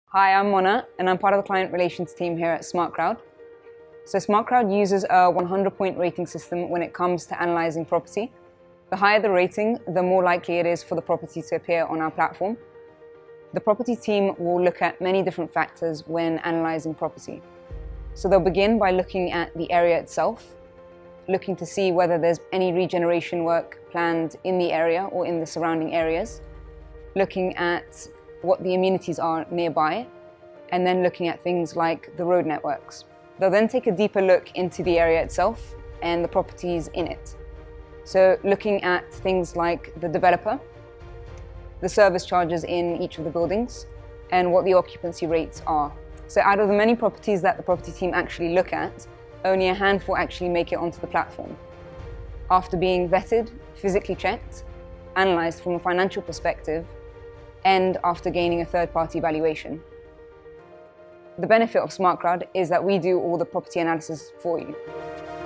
Hi, I'm Mona, and I'm part of the client relations team here at SmartCrowd. So SmartCrowd uses a 100-point rating system when it comes to analyzing property. The higher the rating, the more likely it is for the property to appear on our platform. The property team will look at many different factors when analyzing property. So they'll begin by looking at the area itself, looking to see whether there's any regeneration work planned in the area or in the surrounding areas, looking at what the amenities are nearby, and then looking at things like the road networks. They'll then take a deeper look into the area itself and the properties in it. So looking at things like the developer, the service charges in each of the buildings, and what the occupancy rates are. So out of the many properties that the property team actually look at, only a handful actually make it onto the platform. After being vetted, physically checked, analysed from a financial perspective, and after gaining a third-party valuation. The benefit of SmartCrowd is that we do all the property analysis for you.